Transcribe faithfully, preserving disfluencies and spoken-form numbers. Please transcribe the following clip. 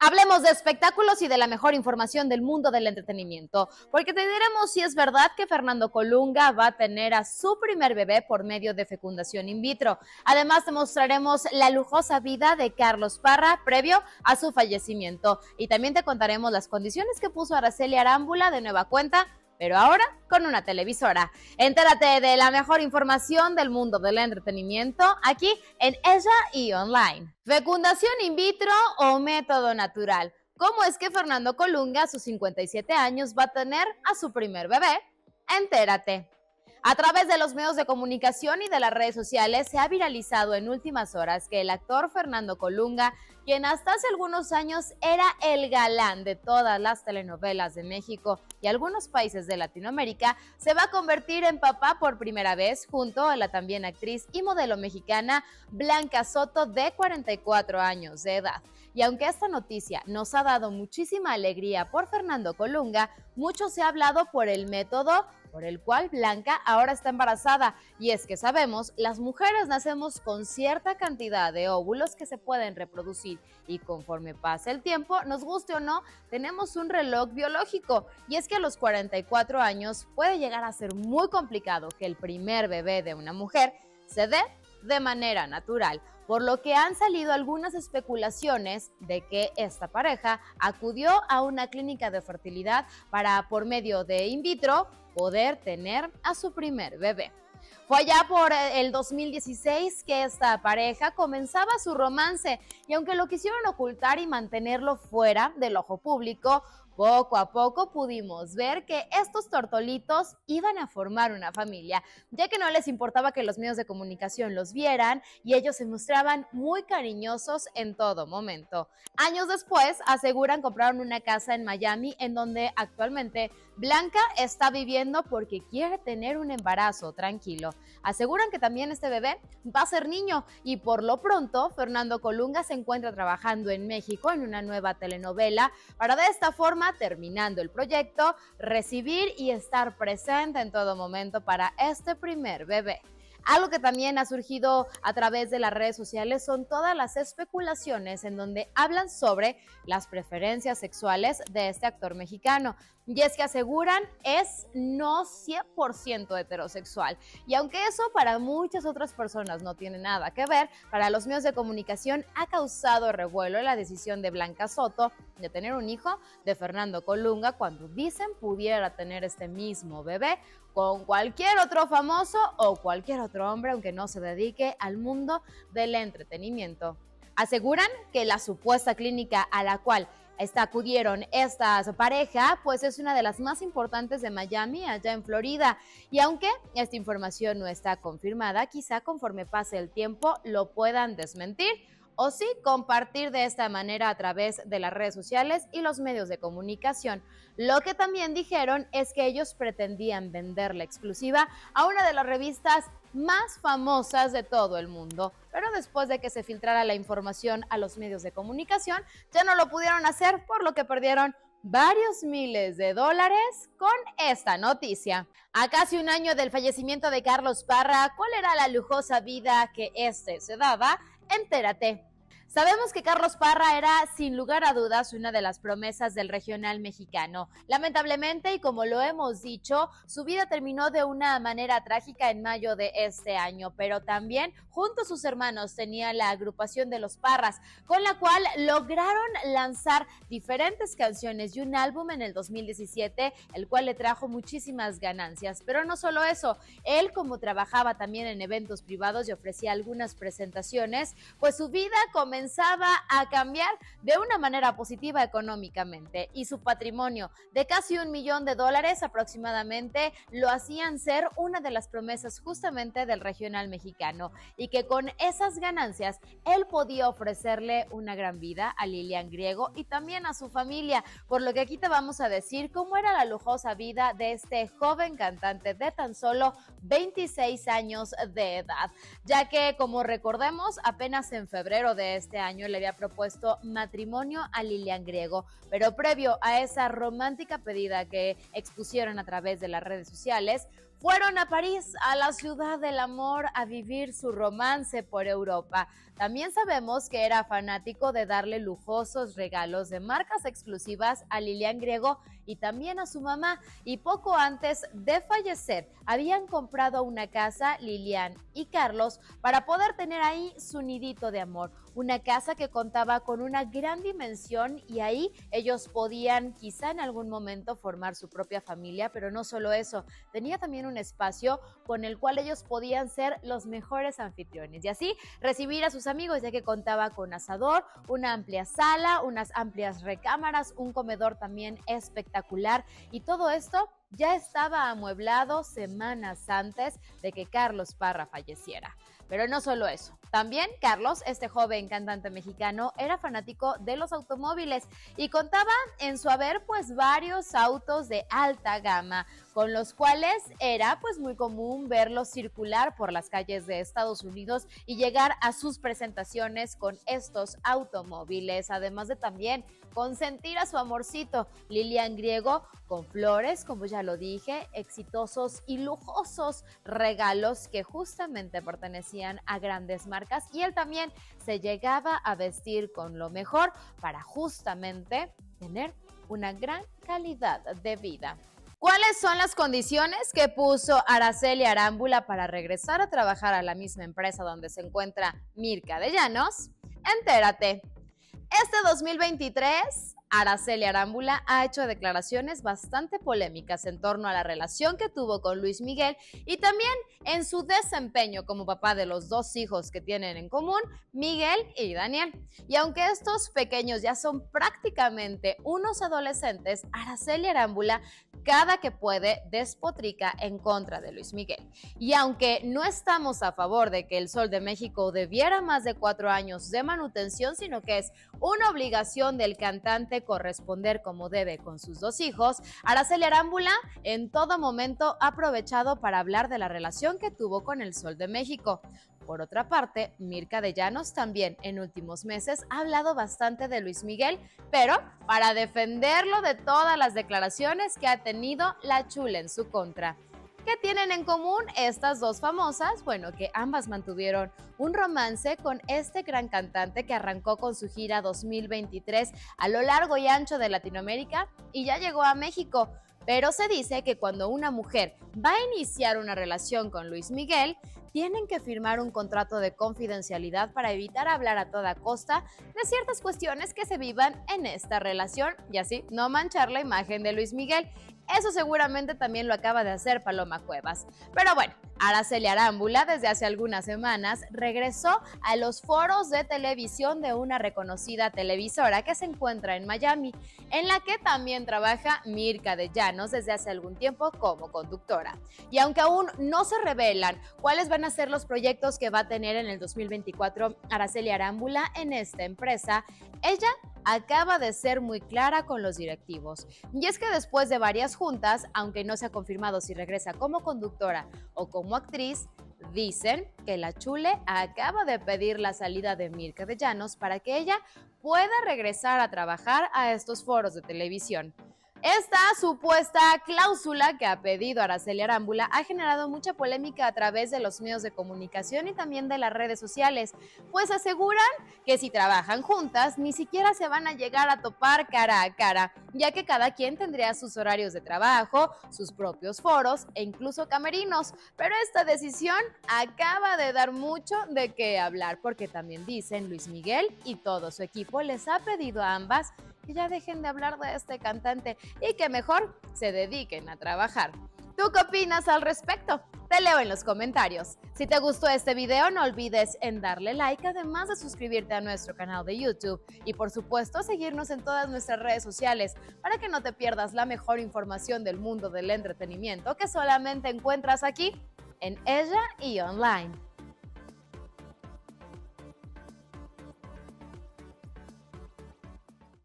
Hablemos de espectáculos y de la mejor información del mundo del entretenimiento, porque te diremos si es verdad que Fernando Colunga va a tener a su primer bebé por medio de fecundación in vitro. Además, te mostraremos la lujosa vida de Carlos Parra previo a su fallecimiento y también te contaremos las condiciones que puso Araceli Arámbula de nueva cuenta, pero ahora con una televisora. Entérate de la mejor información del mundo del entretenimiento aquí en Ella y Online. ¿Fecundación in vitro o método natural? ¿Cómo es que Fernando Colunga a sus cincuenta y siete años va a tener a su primer bebé? Entérate. A través de los medios de comunicación y de las redes sociales se ha viralizado en últimas horas que el actor Fernando Colunga, quien hasta hace algunos años era el galán de todas las telenovelas de México y algunos países de Latinoamérica, se va a convertir en papá por primera vez junto a la también actriz y modelo mexicana Blanca Soto, de cuarenta y cuatro años de edad. Y aunque esta noticia nos ha dado muchísima alegría por Fernando Colunga, mucho se ha hablado por el método por el cual Blanca ahora está embarazada. Y es que sabemos, las mujeres nacemos con cierta cantidad de óvulos que se pueden reproducir y conforme pasa el tiempo, nos guste o no, tenemos un reloj biológico. Y es que a los cuarenta y cuatro años puede llegar a ser muy complicado que el primer bebé de una mujer se dé de manera natural, por lo que han salido algunas especulaciones de que esta pareja acudió a una clínica de fertilidad para, por medio de in vitro, poder tener a su primer bebé. Fue allá por el dos mil dieciséis que esta pareja comenzaba su romance y aunque lo quisieron ocultar y mantenerlo fuera del ojo público, poco a poco pudimos ver que estos tortolitos iban a formar una familia, ya que no les importaba que los medios de comunicación los vieran y ellos se mostraban muy cariñosos en todo momento. Años después, aseguran compraron una casa en Miami en donde actualmente Blanca está viviendo porque quiere tener un embarazo tranquilo. Aseguran que también este bebé va a ser niño y por lo pronto Fernando Colunga se encuentra trabajando en México en una nueva telenovela para de esta forma, terminando el proyecto, recibir y estar presente en todo momento para este primer bebé. Algo que también ha surgido a través de las redes sociales son todas las especulaciones en donde hablan sobre las preferencias sexuales de este actor mexicano. Y es que aseguran es no cien por ciento heterosexual. Y aunque eso para muchas otras personas no tiene nada que ver, para los medios de comunicación ha causado revuelo la decisión de Blanca Soto de tener un hijo de Fernando Colunga cuando dicen pudiera tener este mismo bebé con cualquier otro famoso o cualquier otro hombre, aunque no se dedique al mundo del entretenimiento. Aseguran que la supuesta clínica a la cual esta acudieron esta pareja, pues es una de las más importantes de Miami, allá en Florida. Y aunque esta información no está confirmada, quizá conforme pase el tiempo lo puedan desmentir o sí compartir de esta manera a través de las redes sociales y los medios de comunicación. Lo que también dijeron es que ellos pretendían vender la exclusiva a una de las revistas más famosas de todo el mundo, pero después de que se filtrara la información a los medios de comunicación, ya no lo pudieron hacer, por lo que perdieron varios miles de dólares con esta noticia. A casi un año del fallecimiento de Carlos Parra, ¿cuál era la lujosa vida que este se daba? Entérate. Sabemos que Carlos Parra era, sin lugar a dudas, una de las promesas del regional mexicano. Lamentablemente, y como lo hemos dicho, su vida terminó de una manera trágica en mayo de este año, pero también, junto a sus hermanos, tenía la agrupación de los Parras, con la cual lograron lanzar diferentes canciones y un álbum en el dos mil diecisiete, el cual le trajo muchísimas ganancias. Pero no solo eso, él, como trabajaba también en eventos privados y ofrecía algunas presentaciones, pues su vida comenzó comenzaba a cambiar de una manera positiva económicamente y su patrimonio de casi un millón de dólares aproximadamente lo hacían ser una de las promesas justamente del regional mexicano y que con esas ganancias él podía ofrecerle una gran vida a Lilian Griego y también a su familia, por lo que aquí te vamos a decir cómo era la lujosa vida de este joven cantante de tan solo veintiséis años de edad, ya que como recordemos apenas en febrero de este año le había propuesto matrimonio a Lilian Griego, pero previo a esa romántica pedida que expusieron a través de las redes sociales, fueron a París, a la ciudad del amor, a vivir su romance por Europa. También sabemos que era fanático de darle lujosos regalos de marcas exclusivas a Lilian Griego y también a su mamá. Y poco antes de fallecer, habían comprado una casa, Lilian y Carlos, para poder tener ahí su nidito de amor. Una casa que contaba con una gran dimensión y ahí ellos podían quizá en algún momento formar su propia familia, pero no solo eso, tenía también un espacio con el cual ellos podían ser los mejores anfitriones y así recibir a sus amigos, ya que contaba con asador, una amplia sala, unas amplias recámaras, un comedor también espectacular y todo esto ya estaba amueblado semanas antes de que Carlos Parra falleciera. Pero no solo eso, también Carlos, este joven cantante mexicano, era fanático de los automóviles y contaba en su haber pues varios autos de alta gama, con los cuales era pues muy común verlos circular por las calles de Estados Unidos y llegar a sus presentaciones con estos automóviles, además de también consentir a su amorcito, Lilian Griego, con flores, como ya lo dije, exitosos y lujosos regalos que justamente pertenecían a grandes marcas y él también se llegaba a vestir con lo mejor para justamente tener una gran calidad de vida. ¿Cuáles son las condiciones que puso Araceli Arámbula para regresar a trabajar a la misma empresa donde se encuentra Mirka de Llanos? Entérate. Este dos mil veintitrés, Araceli Arámbula ha hecho declaraciones bastante polémicas en torno a la relación que tuvo con Luis Miguel y también en su desempeño como papá de los dos hijos que tienen en común, Miguel y Daniel. Y aunque estos pequeños ya son prácticamente unos adolescentes, Araceli Arámbula cada que puede despotrica en contra de Luis Miguel. Y aunque no estamos a favor de que el Sol de México debiera más de cuatro años de manutención, sino que es una obligación del cantante corresponder como debe con sus dos hijos, Araceli Arámbula en todo momento ha aprovechado para hablar de la relación que tuvo con el Sol de México. Por otra parte, Mirka de Llanos también en últimos meses ha hablado bastante de Luis Miguel, pero para defenderlo de todas las declaraciones que ha tenido la chula en su contra. ¿Qué tienen en común estas dos famosas? Bueno, que ambas mantuvieron un romance con este gran cantante que arrancó con su gira dos mil veintitrés a lo largo y ancho de Latinoamérica y ya llegó a México. Pero se dice que cuando una mujer va a iniciar una relación con Luis Miguel, tienen que firmar un contrato de confidencialidad para evitar hablar a toda costa de ciertas cuestiones que se vivan en esta relación y así no manchar la imagen de Luis Miguel. Eso seguramente también lo acaba de hacer Paloma Cuevas. Pero bueno, Araceli Arámbula desde hace algunas semanas regresó a los foros de televisión de una reconocida televisora que se encuentra en Miami, en la que también trabaja Mirka de Llanos desde hace algún tiempo como conductora. Y aunque aún no se revelan cuáles van a ser los proyectos que va a tener en el dos mil veinticuatro Araceli Arámbula en esta empresa, ella acaba de ser muy clara con los directivos. Y es que después de varias juntas, aunque no se ha confirmado si regresa como conductora o como actriz, dicen que la chule acaba de pedir la salida de Mirka de Llanos para que ella pueda regresar a trabajar a estos foros de televisión. Esta supuesta cláusula que ha pedido Araceli Arámbula ha generado mucha polémica a través de los medios de comunicación y también de las redes sociales, pues aseguran que si trabajan juntas ni siquiera se van a llegar a topar cara a cara, ya que cada quien tendría sus horarios de trabajo, sus propios foros e incluso camerinos. Pero esta decisión acaba de dar mucho de qué hablar, porque también dicen Luis Miguel y todo su equipo les ha pedido a ambas que ya dejen de hablar de este cantante y que mejor se dediquen a trabajar. ¿Tú qué opinas al respecto? Te leo en los comentarios. Si te gustó este video, no olvides en darle like, además de suscribirte a nuestro canal de YouTube y por supuesto seguirnos en todas nuestras redes sociales para que no te pierdas la mejor información del mundo del entretenimiento que solamente encuentras aquí en Ella y Online.